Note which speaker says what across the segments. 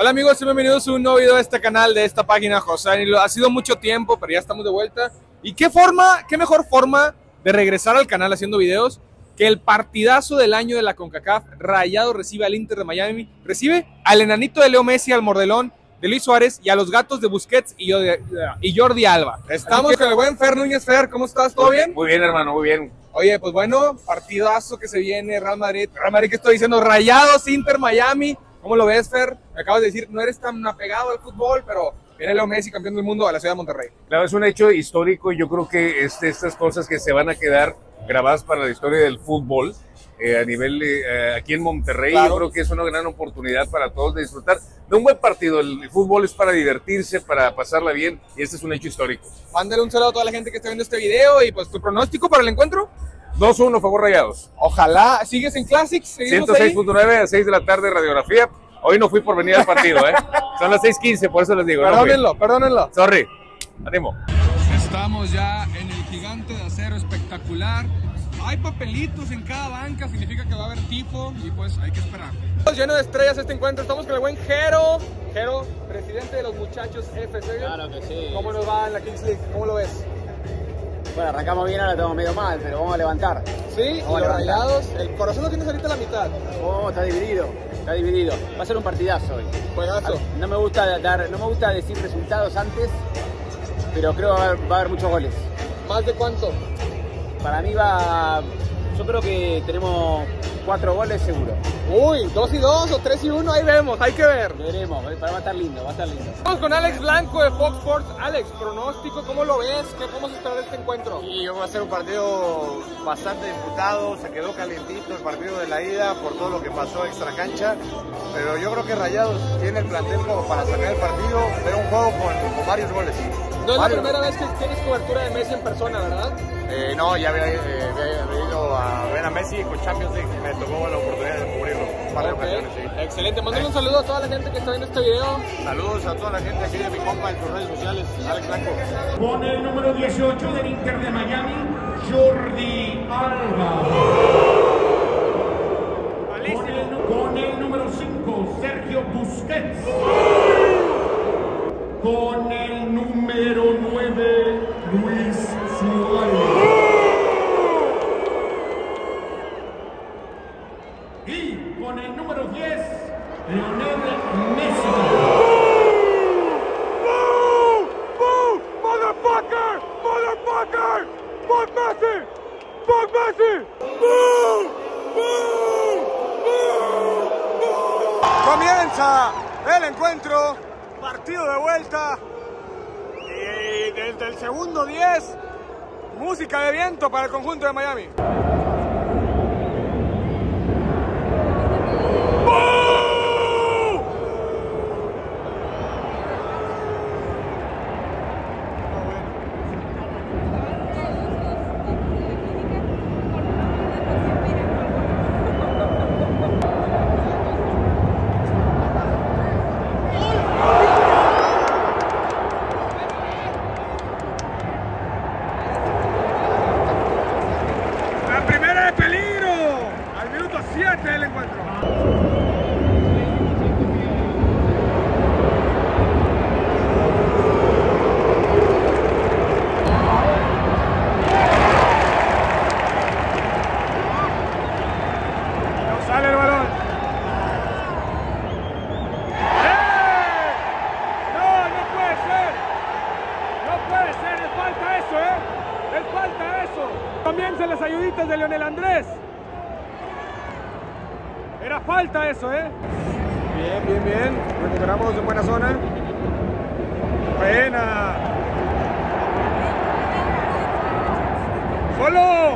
Speaker 1: Hola amigos y bienvenidos a un nuevo video de este canal, de esta página, José. Ha sido mucho tiempo, pero ya estamos de vuelta. ¿Y qué mejor forma de regresar al canal haciendo videos que el partidazo del año de la CONCACAF? Rayados recibe al Inter de Miami, recibe al enanito de Leo Messi, al mordelón de Luis Suárez y a los gatos de Busquets y Jordi Alba. Estamos con el buen Fer Núñez. Fer, ¿cómo estás? ¿Todo bien?
Speaker 2: Muy bien, hermano, muy bien.
Speaker 1: Oye, pues bueno, partidazo que se viene, Real Madrid, ¿qué estoy diciendo? Rayados, Inter, Miami. ¿Cómo lo ves, Fer? Me acabas de decir, no eres tan apegado al fútbol, pero viene Leo Messi, campeón del mundo, a la ciudad de Monterrey.
Speaker 2: Claro, es un hecho histórico y yo creo que estas cosas que se van a quedar grabadas para la historia del fútbol a nivel aquí en Monterrey, claro. Yo creo que es una gran oportunidad para todos de disfrutar de un buen partido. El fútbol es para divertirse, para pasarla bien, y este es un hecho histórico.
Speaker 1: Mándale un saludo a toda la gente que está viendo este video y pues tu pronóstico para el encuentro.
Speaker 2: 2-1 favor Rayados.
Speaker 1: Ojalá. ¿Sigues en Classics?
Speaker 2: 106.9 a 6 de la tarde, radiografía. Hoy no fui por venir al partido, Son las 6:15, por eso les digo.
Speaker 1: Perdónenlo, perdónenlo.
Speaker 2: Sorry. Ánimo.
Speaker 1: Estamos ya en el Gigante de Acero, espectacular. Hay papelitos en cada banca, significa que va a haber tifo y pues hay que esperar. Lleno de estrellas este encuentro. Estamos con el buen Jero. Jero, presidente de los Muchachos FC.
Speaker 3: Claro que sí.
Speaker 1: ¿Cómo nos va en la Kings League? ¿Cómo lo ves?
Speaker 3: Bueno, arrancamos bien, ahora estamos medio mal, pero vamos a levantar.
Speaker 1: Sí,
Speaker 3: vamos
Speaker 1: y los Rayados, el corazón lo tienes ahorita a la mitad.
Speaker 3: Oh, está dividido, está dividido. Va a ser un partidazo hoy.
Speaker 1: Juegazo.
Speaker 3: No me gusta decir resultados antes, pero creo que va a haber muchos goles.
Speaker 1: ¿Más de cuánto?
Speaker 3: Para mí yo creo que tenemos 4 goles seguro.
Speaker 1: Uy, 2-2 o 3-1, ahí vemos, hay que ver.
Speaker 3: Veremos, va a estar lindo, va a estar lindo.
Speaker 1: Vamos con Alex Blanco de Fox Sports. Alex, pronóstico, ¿cómo lo ves? ¿Qué podemos esperar de este encuentro?
Speaker 4: Y va a ser un partido bastante disputado, se quedó calientito el partido de la ida por todo lo que pasó extra cancha, pero yo creo que Rayados tiene el plantel como para sacar el partido, ver un juego con varios goles.
Speaker 1: No es la primera vez que tienes cobertura de Messi en persona, ¿verdad?
Speaker 4: No, ya había ido a ver a Messi con Champions League, me tocó la oportunidad de cubrirlo un par de ocasiones. Sí.
Speaker 1: Excelente, mándale un saludo a toda la gente que está viendo este video.
Speaker 4: Saludos a toda la gente aquí de mi compa en sus redes sociales, Alex Blanco.
Speaker 5: Con el número 18 del Inter de Miami, Jordi Alba. Con el número 5, Sergio Busquets. Con el número 9, Luis Suárez. Y con el número 10, Lionel Messi.
Speaker 6: ¡Boo! ¡Boo! ¡Motherfucker! ¡Motherfucker! ¡Fuck Messi! ¡Fuck Messi! ¡Boo! ¡Boo! ¡Boo!
Speaker 1: Comienza el encuentro, partido de vuelta. Y desde el segundo 10, música de viento para el conjunto de Miami. El encuentro. No sale el balón. No puede ser. No puede ser, les falta eso, Les falta eso. Comienzan las ayuditas de Lionel Andrés. Era falta eso, Bien, bien, bien. Recuperamos en buena zona. Buena. ¡Solo!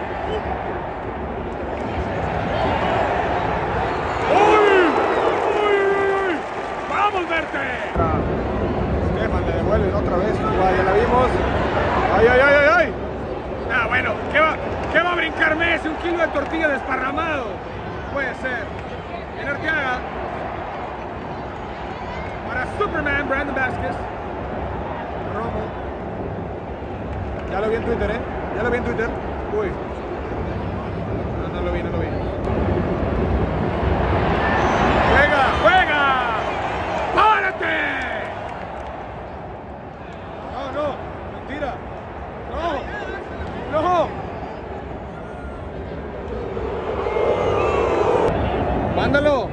Speaker 1: ¡Uy! ¡Uy! ¡Vamos, Verte! Stefan le devuelven otra vez. Ya la vimos. ¡Ay, ay, ay, ay, ay! Ah, bueno. ¿Qué va a brincar Messi? Un kilo de tortilla desparramado. Puede ser. En Arteaga. Para Superman, Brandon Vázquez. Romo. Ya lo vi en Twitter, Ya lo vi en Twitter. Uy. No lo vi. ¡Juega! ¡Juega! Mándalo.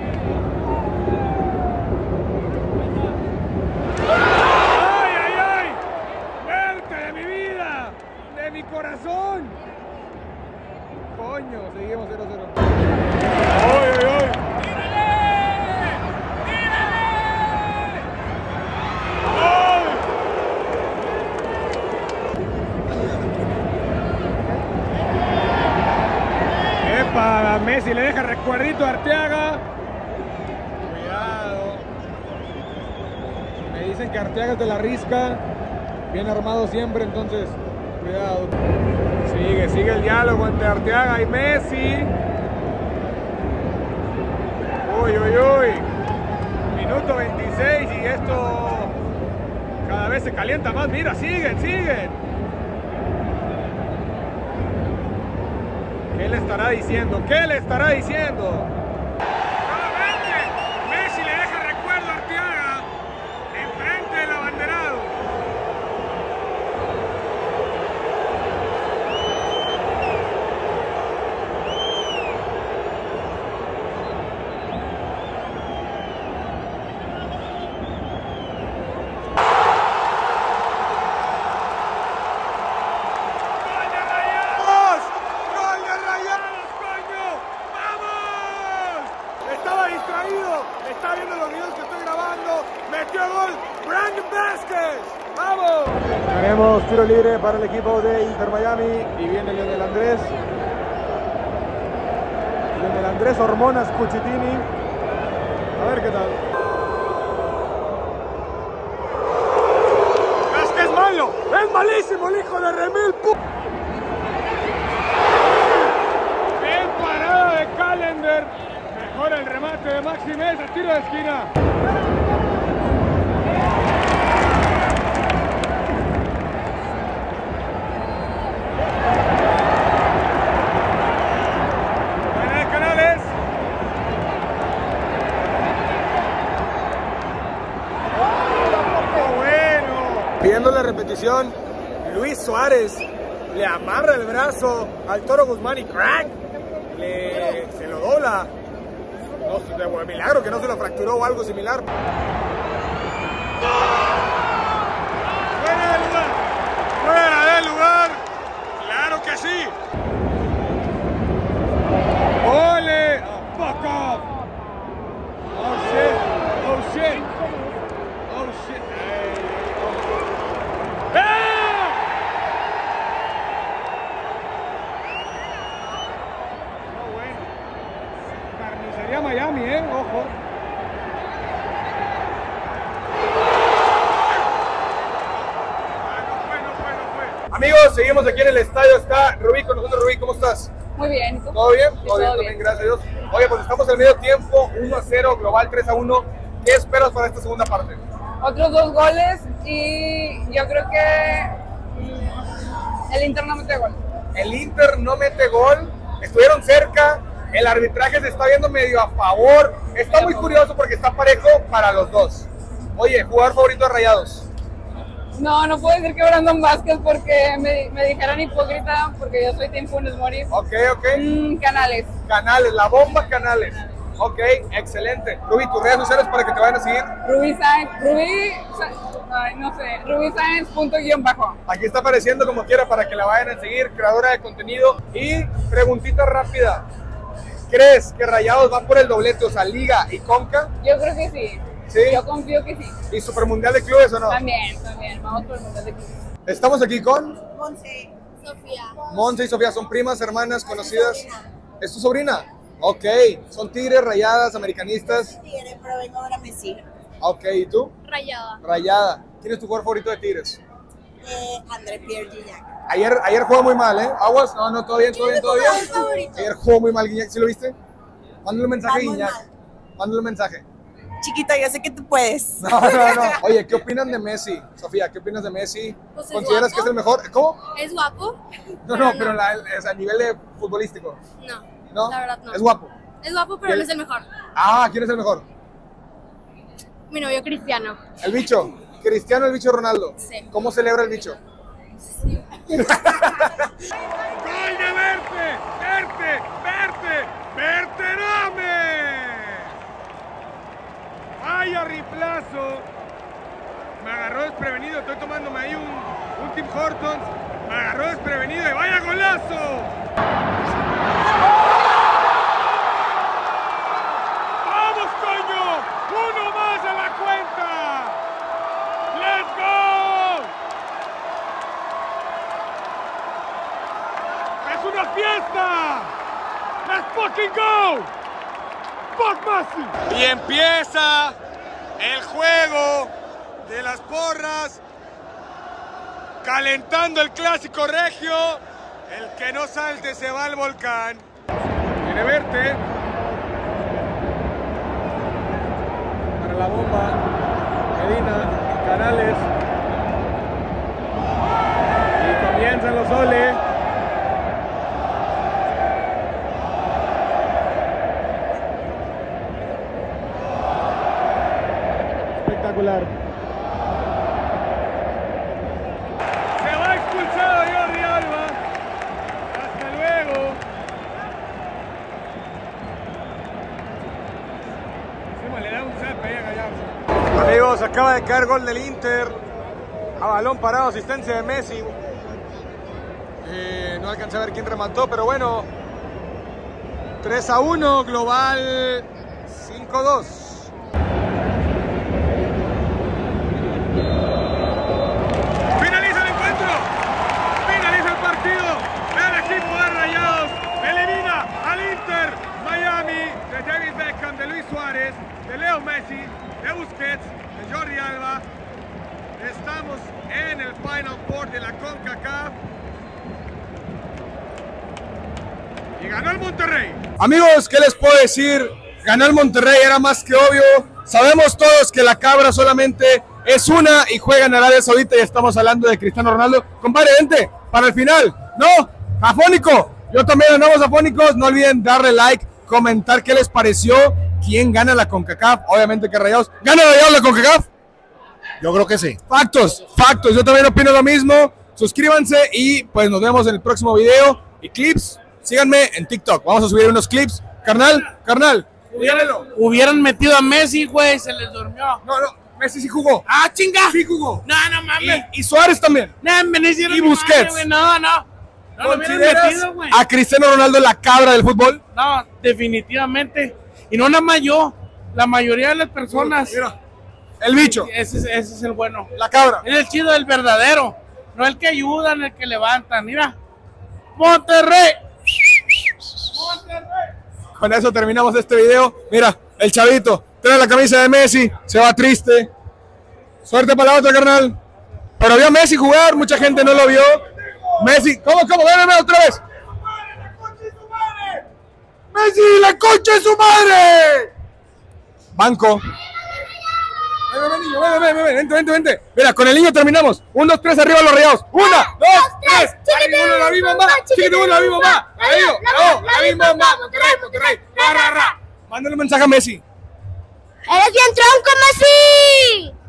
Speaker 6: ¡Ay, ay, ay! ¡Verte de mi vida! ¡De mi corazón!
Speaker 1: Coño, seguimos 0-0.
Speaker 6: ¡Ay, ay, ay! Epa, Messi le deja recuerdito a Arteaga.
Speaker 1: Cuidado. Me dicen que Arteaga te la risca. Bien armado siempre, entonces cuidado.
Speaker 6: Sigue el diálogo entre Arteaga y Messi. Uy, uy, uy. Minuto 26 y esto cada vez se calienta más. Mira, siguen. ¿Qué le estará diciendo? Nuevamente, Messi le deja recuerdo a Arteaga enfrente del abanderado. Está viendo los videos que estoy grabando. Metió gol Brandon Vázquez. ¡Vamos!
Speaker 1: Tenemos tiro libre para el equipo de Inter Miami y viene Lionel Andrés. Lionel Andrés Hormonas Cuchitini. A ver qué tal.
Speaker 6: ¡Es malo! ¡Es malísimo el hijo de Remil! ¡Qué parada de Callender! Mejora el remate de Maxi Mesa, tiro de esquina. Buena de Canales. ¡Oh, bueno!
Speaker 4: Viendo la repetición, Luis Suárez le amarra el brazo al Toro Guzmán y ¡crack! Se lo dobla. No, de milagro que no se lo fracturó o algo similar.
Speaker 6: ¡Fuera del lugar! ¡Fuera del lugar! ¡Claro que sí! ¡Ole! ¡Fuck off! ¡Oh shit! ¡Oh shit! ¡Oh shit! No, bueno. Carnicería Miami, ojo.
Speaker 1: Amigos, seguimos aquí en el estadio. Está Rubí con nosotros. Rubí, ¿cómo estás?
Speaker 7: Muy bien, ¿y tú?
Speaker 1: ¿Todo bien?
Speaker 7: Sí,
Speaker 1: Todo bien también, gracias a Dios. Oye, pues estamos en el medio tiempo, 1-0, global 3-1. ¿Qué esperas para esta segunda parte?
Speaker 7: Otros 2 goles y yo creo que el Inter no mete gol.
Speaker 1: El Inter no mete gol, estuvieron cerca, el arbitraje se está viendo medio a favor. Está muy curioso porque está parejo para los dos. Oye, ¿jugador favorito de Rayados?
Speaker 7: No puedo decir que Brandon Vázquez porque me dijeron hipócrita porque yo soy Team Funes Mori.
Speaker 1: Ok.
Speaker 7: Canales.
Speaker 1: Canales, la bomba Canales. Ok, excelente. Rubí, tus redes sociales para que te vayan a seguir.
Speaker 7: Rubí Sáenz _.
Speaker 1: Aquí está apareciendo como quiera para que la vayan a seguir, creadora de contenido. Y preguntita rápida, ¿crees que Rayados va por el doblete, o sea, Liga y Conca?
Speaker 7: Yo creo que sí.
Speaker 1: ¿Sí?
Speaker 7: Yo confío que sí.
Speaker 1: ¿Y Supermundial de Clubes o no?
Speaker 7: También. Vamos por el Mundial de Clubes.
Speaker 1: Estamos aquí con
Speaker 8: Monse, Sofía.
Speaker 1: Monse y Sofía, son primas, hermanas, conocidas. ¿Es tu sobrina? Ok, son tigres, rayadas, americanistas.
Speaker 8: Tigre, pero vengo ahora a Messi.
Speaker 1: Ok, ¿y tú?
Speaker 8: Rayada.
Speaker 1: Rayada. ¿Quién es tu jugador favorito de Tigres?
Speaker 8: André Pierre Gignac.
Speaker 1: Ayer jugó muy mal, ¿eh? ¿Aguas? No, todo bien.
Speaker 8: jugador favorito?
Speaker 1: Ayer jugó muy mal Guiñac, ¿sí lo viste? Mándale un mensaje a
Speaker 8: Va muy
Speaker 1: Guiñac.
Speaker 8: mal.
Speaker 1: Mándale un mensaje.
Speaker 8: Chiquito, yo sé que tú puedes.
Speaker 1: No. Oye, ¿qué opinan de Messi? Sofía, ¿qué opinas de Messi?
Speaker 8: Pues es
Speaker 1: ¿Consideras
Speaker 8: guapo.
Speaker 1: que es el mejor? ¿Cómo?
Speaker 8: ¿Es guapo?
Speaker 1: No, pero a nivel de futbolístico. ¿No?
Speaker 8: La verdad no.
Speaker 1: Es guapo.
Speaker 8: Es guapo, pero no es el mejor.
Speaker 1: Ah, ¿quién es el mejor?
Speaker 8: Mi novio Cristiano.
Speaker 1: El bicho. Cristiano, el bicho Ronaldo.
Speaker 8: Sí.
Speaker 1: ¿Cómo celebra el bicho?
Speaker 6: ¡Gol de Verte! ¡Verte! ¡Verterame! golazo! ¡Vamos, coño! ¡Uno más a la cuenta! ¡Let's go! ¡Es una fiesta! ¡Let's fucking go! ¡Fuck Messi! Y empieza el juego de las porras, calentando el clásico regio. El que no salte se va al volcán. Quiere verte. Para la bomba, Medina, Canales. Y comienzan los goles. Espectacular. Se va expulsado Jordi Alba. Hasta luego. Le da un zap ahí a Gallardo. Amigos, acaba de caer gol del Inter. A balón parado, asistencia de Messi. No alcancé a ver quién remató, pero bueno. 3-1, global 5-2. Finaliza el encuentro, finaliza el partido. El equipo de Rayados elimina al Inter Miami de David Beckham, de Luis Suárez, de Leo Messi, de Busquets, de Jordi Alba. Estamos en el Final Four de la CONCACAF y ganó el Monterrey.
Speaker 1: Amigos, ¿qué les puedo decir? Ganó el Monterrey, era más que obvio. Sabemos todos que la cabra solamente es una y juega en Arabia Saudita y estamos hablando de Cristiano Ronaldo. Compadre, vente para el final. No, afónico. Yo también andamos afónicos. No olviden darle like, comentar qué les pareció. ¿Quién gana la CONCACAF? Obviamente que Rayados. ¿Gana Rayados la CONCACAF?
Speaker 9: Yo creo que sí.
Speaker 1: Factos, factos. Yo también opino lo mismo. Suscríbanse y pues nos vemos en el próximo video. Y clips, síganme en TikTok. Vamos a subir unos clips. Carnal.
Speaker 10: Hubieran metido a Messi, güey, se les durmió.
Speaker 1: No, Messi sí jugó.
Speaker 10: ¡Ah, chinga!
Speaker 1: Sí jugó.
Speaker 10: No mames.
Speaker 1: Y Suárez también.
Speaker 10: Y
Speaker 1: Busquets.
Speaker 10: No lo hubieran metido, güey.
Speaker 1: ¿A Cristiano Ronaldo la cabra del fútbol?
Speaker 10: No, definitivamente. Y no nada más yo, la mayoría de las personas.
Speaker 1: Mira, el bicho.
Speaker 10: Ese es el bueno.
Speaker 1: La cabra.
Speaker 10: Es el chido, el verdadero. No el que ayudan, el que levantan. Mira. Monterrey.
Speaker 1: Con eso terminamos este video. Mira, el chavito trae la camisa de Messi, se va triste. Suerte para la otra, carnal. Pero vio a Messi jugar, mucha gente no lo vio. Messi, ¿cómo? Ven otra vez. ¡Messi, la concha de su madre! Banco. Ven, vente. Mira, con el niño terminamos. 1, 2, 3, arriba los Rayados. 1, 2, 3. Chiquitibum, la misma mamá. Chiquitibum, la misma mamá. La misma mamá. Monterrey. Mándale un mensaje a Messi.
Speaker 8: ¡Eres bien tronco, Messi!